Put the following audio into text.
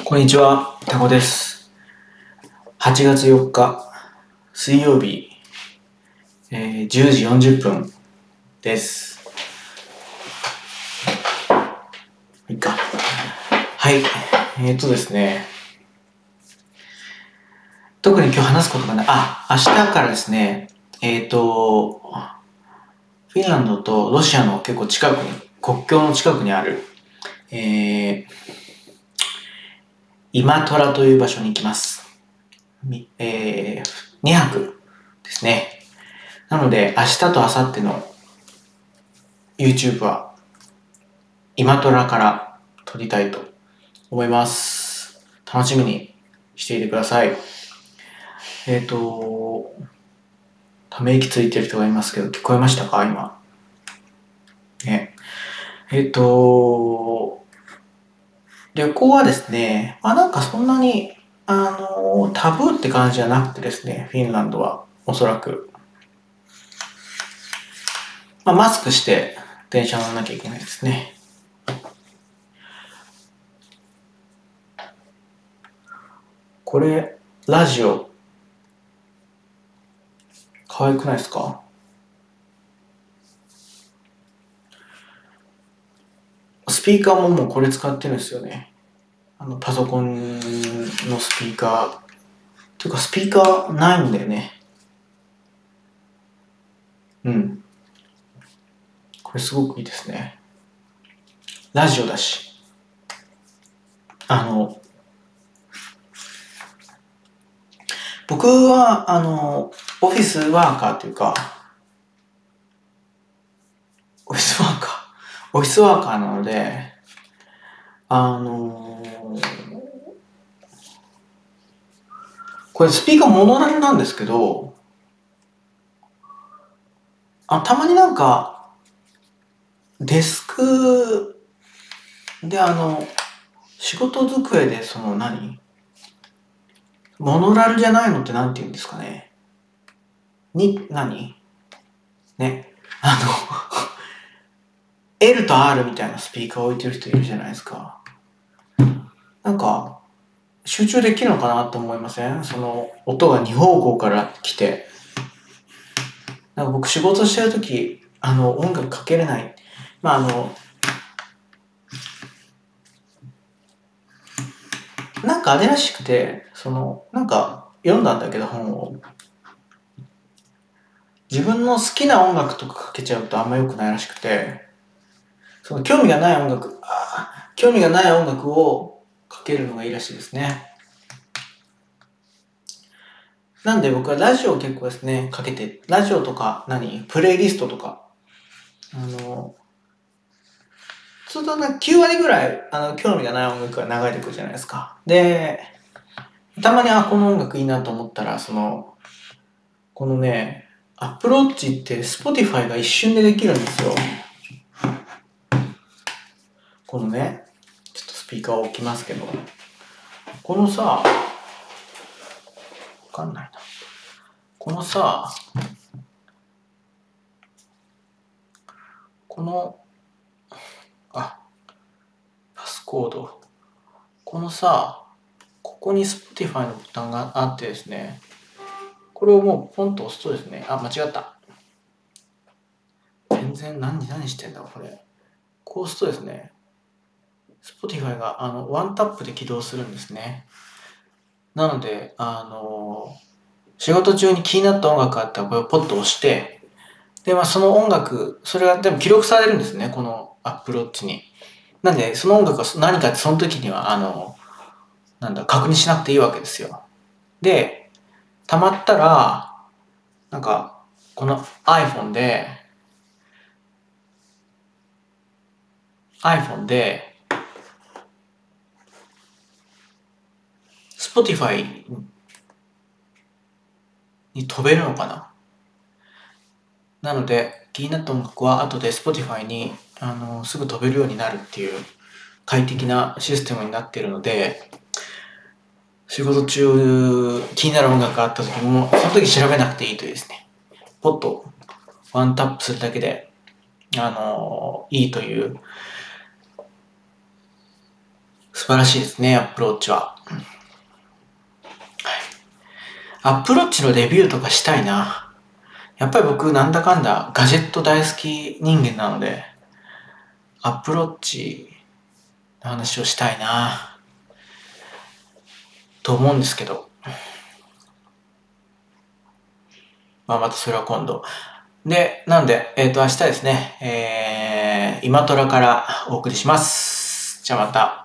こんにちは、タコです。8月4日、水曜日、10時40分です。いいか。はい。ですね。特に今日話すことがない。明日からですね、フィンランドとロシアの結構近くに、国境の近くにある、イマトラという場所に行きます。2泊ですね。なので、明日と明後日の YouTube はイマトラから撮りたいと思います。楽しみにしていてください。ため息ついてる人がいますけど、聞こえましたか今。ね。旅行はですね、なんかそんなに、タブーって感じじゃなくてですね、フィンランドは、おそらく。マスクして電車乗らなきゃいけないですね。これ、ラジオ、可愛くないですか？スピーカーももうこれ使ってるんですよね。パソコンのスピーカー。ていうかスピーカーないんだよね。うん。これすごくいいですね。ラジオだし。僕は、オフィスワーカーというか、オフィスワーカー。オフィスワーカーなので、これスピーカーモノラルなんですけど、たまになんか、デスクで仕事机でモノラルじゃないのってなんて言うんですかね。ね。L と R みたいなスピーカー置いてる人いるじゃないですか。なんか、集中できるのかなと思いません？その音が2方向から来て。なんか僕仕事してるとき、音楽かけれない。なんかあれらしくて、なんか読んだんだけど本を。自分の好きな音楽とかかけちゃうとあんま良くないらしくて、興味がない音楽をかけるのがいいらしいですね。なんで僕はラジオを結構ですね、かけて、ラジオとかプレイリストとか、普通とね、9割ぐらい、興味がない音楽が流れてくるじゃないですか。で、たまに、この音楽いいなと思ったら、このね、アップローチって Spotify が一瞬でできるんですよ。このね、ちょっとスピーカーを置きますけど、このさ、わかんないな。このさ、パスコード。このさ、ここに Spotify のボタンがあってですね、これをもうポンと押すとですね、間違った。全然何してんだこれ。こう押すとですね、Spotify がワンタップで起動するんですね。なので、仕事中に気になった音楽があったらこれをポッと押して、で、その音楽、それがでも記録されるんですね、この Apple Watch に。なんで、その音楽が何かってその時には、確認しなくていいわけですよ。で、溜まったら、この iPhone で、Spotify に飛べるのかな。なので、気になった音楽は後で Spotify に、すぐ飛べるようになるっていう快適なシステムになっているので、仕事中気になる音楽があった時も、その時調べなくていいというですね、ポッとワンタップするだけで、いいという素晴らしいですね、Apple Watch は。Apple Watch のレビューとかしたいな。やっぱり僕なんだかんだガジェット大好き人間なので、Apple Watch の話をしたいなと思うんですけど。またそれは今度。で、なんで、明日ですね、今虎からお送りします。じゃあまた。